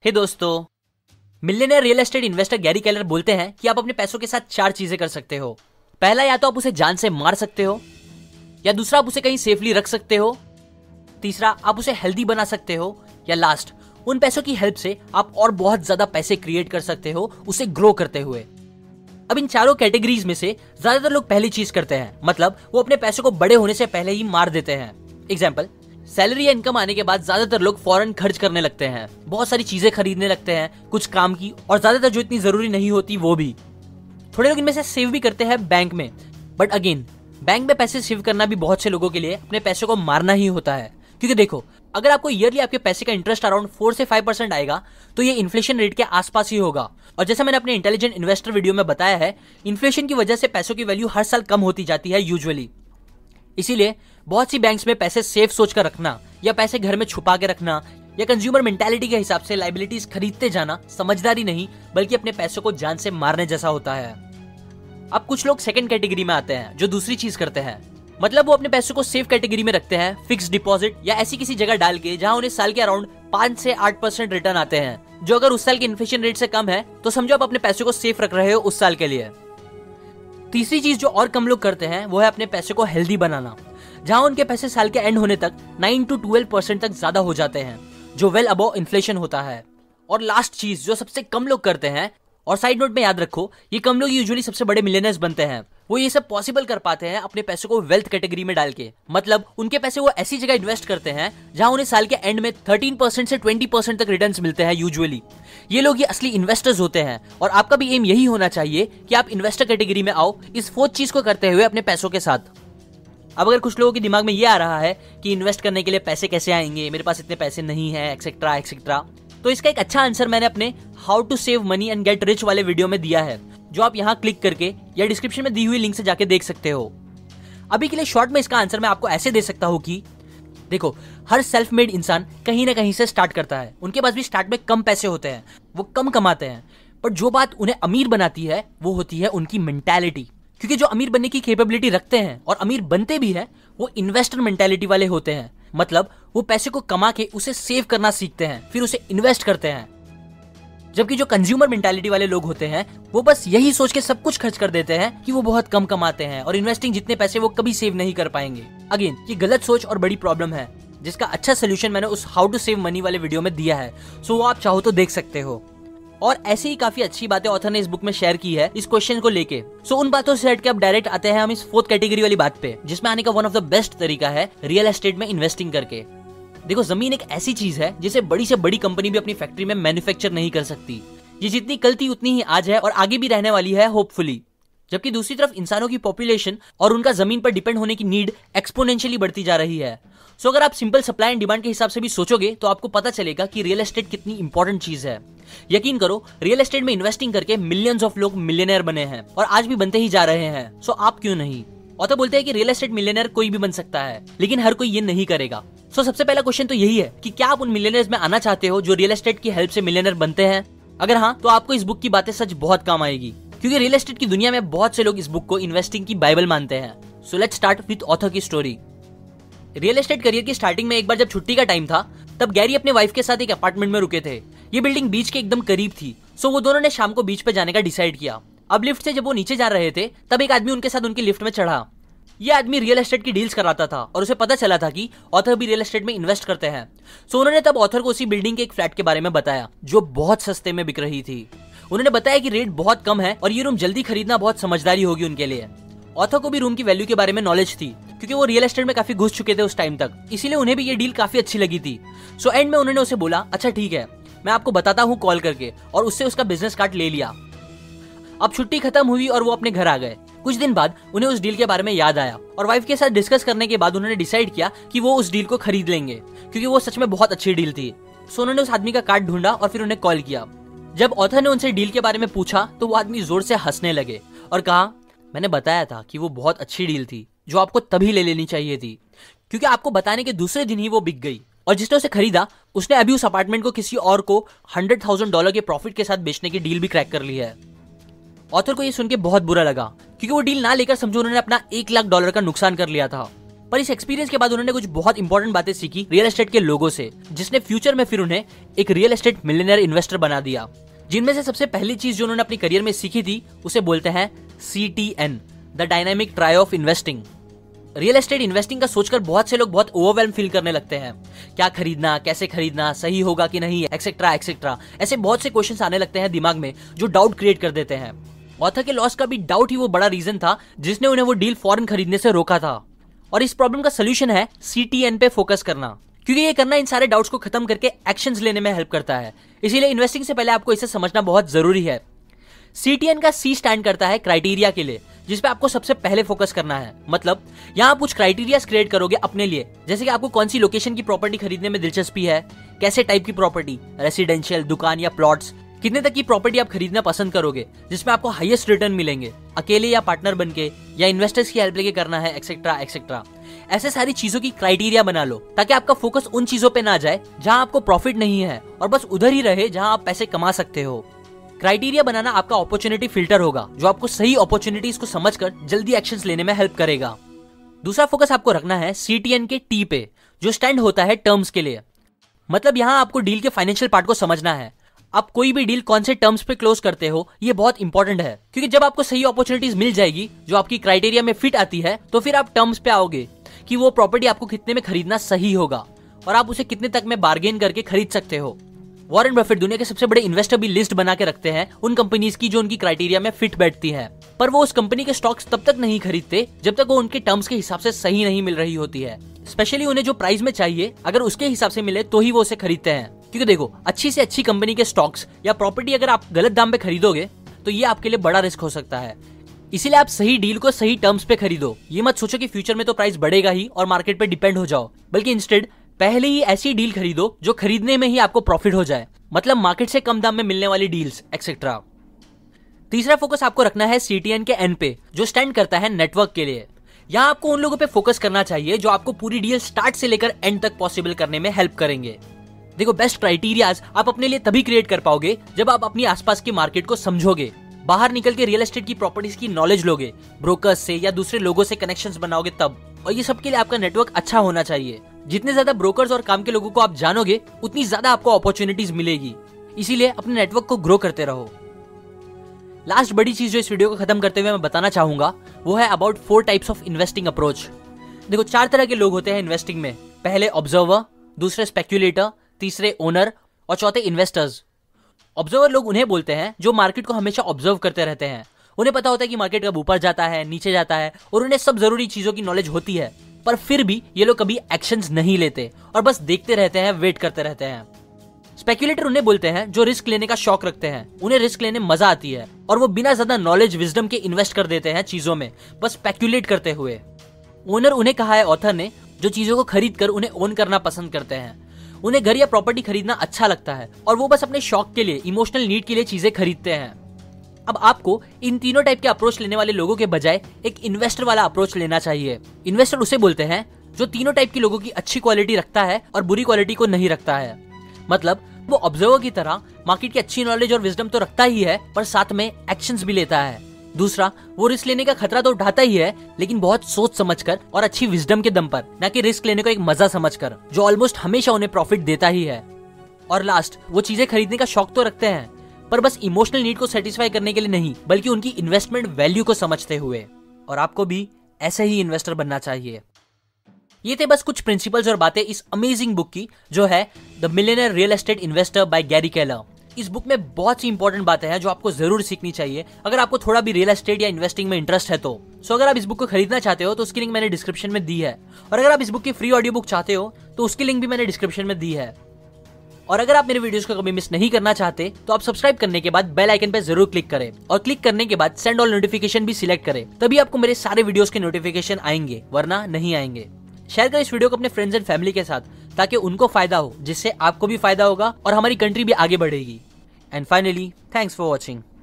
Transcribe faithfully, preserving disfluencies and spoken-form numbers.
हे दोस्तों, millionaire real estate investor Gary Keller बोलते हैं कि आप अपने पैसों के साथ चार चीजें कर सकते हो। पहला, या तो आप उसे जान से मार सकते हो, या दूसरा आप उसे कहीं सेफली रख सकते हो, तीसरा आप उसे हेल्दी बना सकते हो, या लास्ट उन पैसों की हेल्प से आप और बहुत ज्यादा पैसे क्रिएट कर सकते हो उसे ग्रो करते हुए। अब इन चारों कैटेगरीज में से ज्यादातर लोग पहली चीज करते हैं, मतलब वो अपने पैसों को बड़े होने से पहले ही मार देते हैं। एग्जाम्पल, सैलरी या इनकम आने के बाद ज्यादातर लोग फौरन खर्च करने लगते हैं, बहुत सारी चीजें खरीदने लगते हैं, कुछ काम की और ज्यादातर जो इतनी जरूरी नहीं होती वो भी। थोड़े लोग इनमें से सेव भी करते हैं बैंक में, बट अगेन बैंक में पैसे सेव करना भी बहुत से लोगों के लिए अपने पैसों को मारना ही होता है। क्योंकि देखो, अगर आपको ईयरली आपके पैसे का इंटरेस्ट अराउंड फोर से फाइव परसेंट आएगा तो ये इन्फ्लेशन रेट के आसपास ही होगा। और जैसा मैंने अपने इंटेलिजेंट इन्वेस्टर वीडियो में बताया है, इन्फ्लेशन की वजह से पैसों की वैल्यू हर साल कम होती जाती है यूजुअली। इसीलिए बहुत सी बैंक्स में पैसे सेफ सोचकर रखना, या पैसे घर में छुपा के रखना, या कंज्यूमर मेंटालिटी के हिसाब से लाइबिलिटीज खरीदते जाना समझदारी नहीं बल्कि अपने पैसों को जान से मारने जैसा होता है। अब कुछ लोग सेकंड कैटेगरी में आते हैं जो दूसरी चीज करते हैं, मतलब वो अपने पैसों को सेफ कैटेगरी में रखते हैं, फिक्स डिपॉजिट या ऐसी किसी जगह डाल के जहां उन्हें साल के अराउंड पांच से आठ परसेंट रिटर्न आते हैं, जो अगर उस साल के इन्फ्लेशन रेट से कम है तो समझो आप अपने पैसों को सेफ रख रहे हो उस साल के लिए। तीसरी चीज जो और कम लोग करते हैं वो है अपने पैसे को हेल्दी बनाना, जहां उनके पैसे साल के एंड होने तक नाइन टू ट्वेल्व परसेंट तक ज्यादा हो जाते हैं, जो वेल अबव इन्फ्लेशन होता है। और लास्ट चीज जो सबसे कम लोग करते हैं, और साइड नोट में याद रखो ये कम लोग यूजुअली सबसे बड़े मिलियनर्स बनते हैं, वो ये सब पॉसिबल कर पाते हैं अपने पैसों को वेल्थ कैटेगरी में डाल के। मतलब उनके पैसे वो ऐसी जगह इन्वेस्ट करते हैं जहां उन्हें साल के एंड में थर्टीन परसेंट से ट्वेंटी परसेंट तक रिटर्न्स मिलते हैं यूजुअली। ये लोग ये असली इन्वेस्टर्स होते हैं, और आपका भी एम यही होना चाहिए कि आप इन्वेस्टर कैटेगरी में आओ इस फोर्थ चीज को करते हुए अपने पैसों के साथ। अब अगर कुछ लोगों के दिमाग में ये आ रहा है कि इन्वेस्ट करने के लिए पैसे कैसे आएंगे, मेरे पास इतने पैसे नहीं है, एक्सेट्रा एक्सेट्रा, तो इसका एक अच्छा आंसर मैंने अपने how to save money and get rich वाले वीडियो में दिया है, जो आप यहाँ क्लिक करके या डिस्क्रिप्शन में दी हुई लिंक से जाके देख सकते हो। अभी के लिए शॉर्ट में इसका आंसर मैं आपको ऐसे दे सकता हूँ कि देखो, हर सेल्फ मेड इंसान कहीं ना कहीं से स्टार्ट करता है। उनके पास भी स्टार्ट में कम पैसे होते हैं, वो कम कमाते हैं, पर जो बात उन्हें अमीर बनाती है वो होती है उनकी मेंटालिटी। क्योंकि जो अमीर बनने की कैपेबिलिटी रखते हैं और अमीर बनते भी हैं, वो इन्वेस्टर मेंटालिटी वाले होते हैं। मतलब वो पैसे को कमा के उसे सेव करना सीखते हैं, फिर उसे इन्वेस्ट करते हैं। जबकि जो कंज्यूमर मेंटालिटी वाले लोग होते हैं वो बस यही सोच के सब कुछ खर्च कर देते हैं कि वो बहुत कम कमाते हैं और इन्वेस्टिंग जितने पैसे वो कभी सेव नहीं कर पाएंगे। अगेन ये गलत सोच और बड़ी प्रॉब्लम है, जिसका अच्छा सोल्यूशन मैंने उस हाउ टू सेव मनी वाले वीडियो में दिया है, सो वो आप चाहो तो देख सकते हो। और ऐसे ही काफी अच्छी बातें ऑथर ने इस बुक में शेयर की है इस क्वेश्चन को लेके। सो उन बातों से हट के अब डायरेक्ट आते हैं हम इस फोर्थ कैटेगरी वाली बात पे, जिसमें आने का वन ऑफ द बेस्ट तरीका है रियल एस्टेट में इन्वेस्टिंग करके। देखो, जमीन एक ऐसी चीज है जिसे बड़ी से बड़ी कंपनी भी अपनी फैक्ट्री में मैन्युफैक्चर नहीं कर सकती। ये जितनी कल थी उतनी ही आज है और आगे भी रहने वाली है होपफुली। जबकि दूसरी तरफ इंसानों की पॉपुलेशन और उनका जमीन पर डिपेंड होने की नीड एक्सपोनेंशियली बढ़ती जा रही है। सो अगर आप सिंपल सप्लाई एंड डिमांड के हिसाब से भी सोचोगे तो आपको पता चलेगा कि रियल एस्टेट कितनी इंपॉर्टेंट चीज है। यकीन करो, रियल एस्टेट में इन्वेस्टिंग करके मिलियंस ऑफ लोग मिलियनेयर बने हैं और आज भी बनते ही जा रहे हैं। सो आप क्यों नहीं? ऑथर बोलते हैं कि रियल एस्टेट मिलियनेयर कोई भी बन सकता है, लेकिन हर कोई ये नहीं करेगा। सो सबसे पहला क्वेश्चन तो यही है कि क्या आप उन मिलियनेयर्स में आना चाहते हो जो रियल एस्टेट की हेल्प से मिलियनेयर बनते हैं? अगर हाँ, तो आपको इस बुक की बातें सच बहुत काम आएगी, क्योंकि रियल एस्टेट की दुनिया में बहुत से लोग इस बुक को इन्वेस्टिंग की बाइबल मानते हैं। So let's start with author की स्टोरी। रियल एस्टेट करियर की स्टार्टिंग में एक बार जब छुट्टी का टाइम था, तब गैरी अपने वाइफ के साथ एक अपार्टमेंट में रुके थे। ये बिल्डिंग बीच के एकदम करीब थी, सो वो दोनों ने शाम को बीच पे जाने का डिसाइड किया। अब लिफ्ट से जब वो नीचे जा रहे थे, तब एक आदमी उनके साथ उनकी लिफ्ट में चढ़ा। ये आदमी रियल एस्टेट की डील्स कराता था और उसे पता चला था कि ऑथर भी रियल एस्टेट में इन्वेस्ट करते हैं। सो उन्होंने तब ऑथर को उसी बिल्डिंग के एक फ्लैट के बारे में बताया जो बहुत सस्ते में बिक रही थी। उन्होंने बताया कि रेट बहुत कम है और ये रूम जल्दी खरीदना बहुत समझदारी होगी उनके लिए। ऑथर को भी रूम की वैल्यू के बारे में नॉलेज थी, क्योंकि वो रियल एस्टेट में काफी घुस चुके थे उस टाइम तक, इसीलिए उन्हें भी ये डील काफी अच्छी लगी थी। सो एंड में उन्होंने उसे बोला, अच्छा ठीक है, मैं आपको बताता हूँ कॉल करके, और उससे उसका बिजनेस कार्ड ले लिया। अब छुट्टी खत्म हुई और वो अपने घर आ गए। कुछ दिन बाद उन्हें उस डील के बारे में याद आया और वाइफ के साथ डिस्कस करने के बाद उन्होंने डिसाइड किया कि वो उस डील को खरीद लेंगे, क्योंकि वो सच में बहुत अच्छी डील थी। सो उन्होंने उस आदमी का कार्ड ढूंढा और फिर उन्हें कॉल किया। जब ऑथर ने उनसे डील के बारे में पूछा तो वो आदमी जोर से हंसने लगे और कहा, मैंने बताया था कि वो बहुत अच्छी डील थी जो आपको तभी ले लेनी चाहिए थी, क्योंकि आपको बताने के दूसरे दिन ही वो बिक गई। और जिसने उसे खरीदा उसने अभी उस अपार्टमेंट को किसी और को हंड्रेड थाउजेंड डॉलर के प्रॉफिट के साथ बेचने की डील भी क्रैक कर ली है। ऑथर को ये सुन के बहुत बुरा लगा, क्योंकि वो डील ना लेकर समझो उन्होंने अपना एक लाख डॉलर का नुकसान कर लिया था। पर इस एक्सपीरियंस के बाद उन्होंने कुछ बहुत इंपॉर्टेंट बातें सीखी रियल एस्टेट के लोगों से, जिसने फ्यूचर में फिर उन्हें एक रियल एस्टेट मिलियनेयर इन्वेस्टर बना दिया। जिनमें से सबसे पहली चीज जो उन्होंने अपनी करियर में सीखी थी उसे बोलते हैं C T N, the dynamic try of investing. Real estate investing का सोचकर बहुत से लोग बहुत ओवरवेल्म फील करने लगते हैं। क्या खरीदना, कैसे खरीदना, सही होगा कि नहीं, एक्सेट्रा एक्सेट्रा, ऐसे बहुत से क्वेश्चंस आने लगते हैं दिमाग में जो डाउट क्रिएट कर देते हैं। ऑथर के लॉस का भी डाउट ही वो बड़ा रीजन था जिसने उन्हें वो डील फॉरेन खरीदने से रोका था। और इस प्रॉब्लम का सोल्यूशन है सी टी एन पे फोकस करना, क्योंकि ये करना इन सारे डाउट्स को खत्म करके एक्शंस लेने में हेल्प करता है। इसीलिए इन्वेस्टिंग से पहले आपको इसे समझना बहुत जरूरी है। सी टी एन का सी स्टैंड करता है क्राइटेरिया के लिए, जिसपे आपको सबसे पहले फोकस करना है। मतलब यहाँ आप कुछ क्राइटेरिया क्रिएट करोगे अपने लिए, जैसे कि आपको कौन सी लोकेशन की प्रॉपर्टी खरीदने में दिलचस्पी है, कैसे टाइप की प्रॉपर्टी, रेसिडेंशियल, दुकान या प्लॉट्स, कितने तक की प्रॉपर्टी आप खरीदना पसंद करोगे जिसमें आपको हाईएस्ट रिटर्न मिलेंगे, अकेले या पार्टनर बनके या इन्वेस्टर्स की हेल्प लेके करना है, एक्सेट्रा एक्सेट्रा। ऐसे सारी चीजों की क्राइटेरिया बना लो ताकि आपका फोकस उन चीजों पे ना जाए जहां आपको प्रॉफिट नहीं है और बस उधर ही रहे जहां आप पैसे कमा सकते हो। क्राइटेरिया बनाना आपका अपॉर्चुनिटी फिल्टर होगा जो आपको सही अपॉर्चुनिटीज को समझकर जल्दी एक्शंस लेने में हेल्प करेगा। दूसरा फोकस आपको रखना है सी टी एन के टी पे, जो स्टैंड होता है टर्म्स के लिए। मतलब यहाँ आपको डील के फाइनेंशियल पार्ट को समझना है। आप कोई भी डील कौन से टर्म्स पे क्लोज करते हो ये बहुत इंपॉर्टेंट है, क्योंकि जब आपको सही अपॉर्चुनिटीज मिल जाएगी जो आपकी क्राइटेरिया में फिट आती है तो फिर आप टर्म्स पे आओगे कि वो प्रॉपर्टी आपको कितने में खरीदना सही होगा और आप उसे कितने तक में बार्गेन करके खरीद सकते हो। वॉरेन बफेट दुनिया के सबसे बड़े इन्वेस्टर भी लिस्ट बना के रखते हैं उन कंपनीज की जो उनकी क्राइटेरिया में फिट बैठती है, पर वो उस कंपनी के स्टॉक्स तब तक नहीं खरीदते जब तक वो उनके टर्म्स के हिसाब से सही नहीं मिल रही होती है। स्पेशली उन्हें जो प्राइस में चाहिए अगर उसके हिसाब से मिले तो ही वो उसे खरीदते हैं। क्योंकि देखो, अच्छी से अच्छी कंपनी के स्टॉक्स या प्रॉपर्टी अगर आप गलत दाम पे खरीदोगे तो ये आपके लिए बड़ा रिस्क हो सकता है। इसीलिए आप सही डील को सही टर्म्स पे खरीदो। ये मत सोचो कि फ्यूचर में तो प्राइस बढ़ेगा ही और मार्केट पे डिपेंड हो जाओ, बल्कि इंस्टेड पहले ही ऐसी डील खरीदो जो खरीदने में ही आपको प्रॉफिट हो जाए, मतलब मार्केट से कम दाम में मिलने वाली डील्स एक्सेट्रा। तीसरा फोकस आपको रखना है सी टी एन के एन पे, जो स्टैंड करता है नेटवर्क के लिए। यहाँ आपको उन लोगों पे फोकस करना चाहिए जो आपको पूरी डील स्टार्ट से लेकर एंड तक पॉसिबल करने में हेल्प करेंगे। देखो, बेस्ट क्राइटेरियाज आप अपने लिए तभी क्रिएट कर पाओगे जब आप अपनी आसपास की मार्केट को समझोगे, बाहर निकल के रियल एस्टेट की प्रॉपर्टीज की नॉलेज लोगे, ब्रोकर्स से या दूसरे लोगों से कनेक्शंस बनाओगे तब। और ये सब के लिए आपका नेटवर्क अच्छा होना चाहिए। जितने ज्यादा ब्रोकर्स और काम के लोगों को आप जानोगे उतनी ज्यादा आपको अपॉर्चुनिटीज मिलेगी। इसीलिए अपने नेटवर्क को ग्रो करते रहो। लास्ट बड़ी चीज जो इस वीडियो को खत्म करते हुए मैं बताना चाहूंगा वो है about four types of investing approach. देखो, चार तरह के लोग होते हैं इन्वेस्टिंग में। पहले ऑब्जर्वर, दूसरे स्पेक्यूलेटर, तीसरे ओनर और चौथे इन्वेस्टर्स। ऑब्जर्वर लोग उन्हें बोलते हैं जो मार्केट को हमेशा ऑब्जर्व करते रहते हैं। उन्हें पता होता है कि मार्केट कब ऊपर जाता है, नीचे जाता है, और उन्हें सब जरूरी चीजों की नॉलेज होती है, पर फिर भी ये लोग कभी एक्शंस नहीं लेते और बस देखते रहते हैं, वेट करते रहते हैं। स्पेक्यूलेटर उन्हें बोलते हैं जो रिस्क लेने का शौक रखते हैं। उन्हें रिस्क लेने में मजा आती है और वो बिना ज्यादा नॉलेज विजडम के इन्वेस्ट कर देते हैं चीजों में, बस स्पेक्यूलेट करते हुए। ओनर उन्हें कहा है ऑथर ने, जो चीजों को खरीद कर उन्हें ओन करना पसंद करते हैं। उन्हें घर या प्रॉपर्टी खरीदना अच्छा लगता है और वो बस अपने शौक के लिए, इमोशनल नीड के लिए चीजें खरीदते हैं। अब आपको इन तीनों टाइप के अप्रोच लेने वाले लोगों के बजाय एक इन्वेस्टर वाला अप्रोच लेना चाहिए। इन्वेस्टर उसे बोलते हैं जो तीनों टाइप के लोगों की अच्छी क्वालिटी रखता है और बुरी क्वालिटी को नहीं रखता है। मतलब वो ऑब्जर्वर की तरह मार्केट की अच्छी नॉलेज और विजडम तो रखता ही है, पर साथ में एक्शंस भी लेता है। दूसरा, वो रिस्क लेने का खतरा तो उठाता ही है, लेकिन बहुत सोच समझकर और अच्छी विजडम के दम पर, ना कि रिस्क लेने को एक मजा समझकर, जो ऑलमोस्ट हमेशा उन्हें प्रॉफिट देता ही है। और लास्ट, वो चीजें खरीदने का शौक तो रखते हैं, पर बस इमोशनल नीड को सेटिस्फाई करने के लिए नहीं, बल्कि उनकी इन्वेस्टमेंट वैल्यू को समझते हुए। और आपको भी ऐसे ही इन्वेस्टर बनना चाहिए। ये थे बस कुछ प्रिंसिपल्स और बातें इस अमेजिंग बुक की, जो है the millionaire real estate investor by Gary Keller. इस बुक में बहुत सी इंपॉर्टेंट बातें हैं जो आपको जरूर सीखनी चाहिए अगर आपको थोड़ा भी रियल एस्टेट या इन्वेस्टिंग में इंटरेस्ट है तो। सो अगर आप इस बुक को खरीदना चाहते हो तो उसकी लिंक मैंने डिस्क्रिप्शन में दी है, और अगर आप इस बुक की फ्री ऑडियो बुक चाहते हो तो उसकी लिंक भी मैंने डिस्क्रिप्शन में दी है। और अगर आप मेरे वीडियोस को कभी मिस नहीं करना चाहते तो आप सब्सक्राइब करने के बाद बेल आइकन पे जरूर क्लिक करें, और क्लिक करने के बाद सेंड ऑल नोटिफिकेशन भी सिलेक्ट करें, तभी आपको मेरे सारे वीडियोस के नोटिफिकेशन आएंगे, वरना नहीं आएंगे। शेयर करें इस वीडियो को अपने फ्रेंड्स एंड फैमिली के साथ, ताकि उनको फायदा हो, जिससे आपको भी फायदा होगा और हमारी कंट्री भी आगे बढ़ेगी। And finally, thanks for watching.